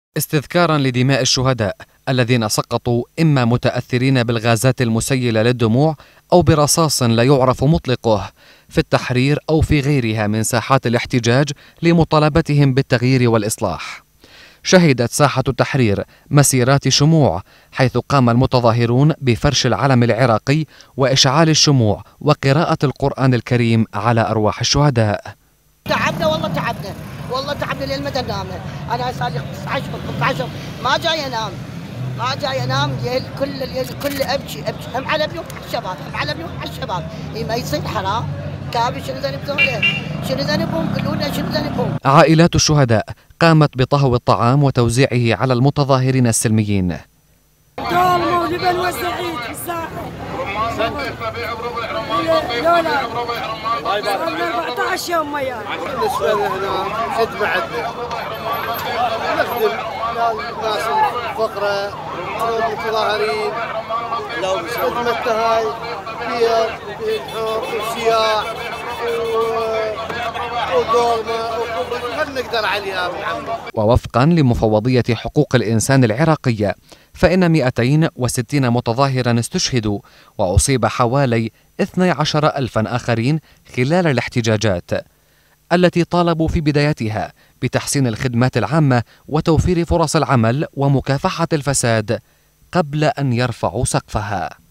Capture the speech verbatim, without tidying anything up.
استذكارا لدماء الشهداء الذين سقطوا إما متأثرين بالغازات المسيلة للدموع أو برصاص لا يعرف مطلقه في التحرير أو في غيرها من ساحات الاحتجاج لمطالبتهم بالتغيير والإصلاح. شهدت ساحة التحرير مسيرات شموع حيث قام المتظاهرون بفرش العلم العراقي وإشعال الشموع وقراءة القرآن الكريم على أرواح الشهداء. تعبنا والله تعبنا والله تعبنا لين متى ننام. انا صار لي خمسة عشر خمسة عشر ما جاي انام ما جاي انام الليل كل الليل كل ابكي ابكي هم على ابني وعلى الشباب هم على ابني وعلى الشباب. إيه ما يصير حرام كابي شنو ذنبهم شنو ذنبهم قولوا لنا شنو ذنبهم. عائلات الشهداء قامت بطهو الطعام وتوزيعه على المتظاهرين السلميين. ظالموا لبن وسعيد في الساحه لولا أربعة عشر يوم ويانا. بالنسبه لنا خدمه عندنا نخدم الناس الفقراء المتظاهرين خدمتها هاي بيض وبيض وسياح ودولمه وخبز نقدر عليها من عمي. ووفقا لمفوضية حقوق الإنسان العراقية فإن مئتين وستين متظاهرا استشهدوا وأصيب حوالي اثني عشر ألفا آخرين خلال الاحتجاجات التي طالبوا في بدايتها بتحسين الخدمات العامة وتوفير فرص العمل ومكافحة الفساد قبل أن يرفعوا سقفها.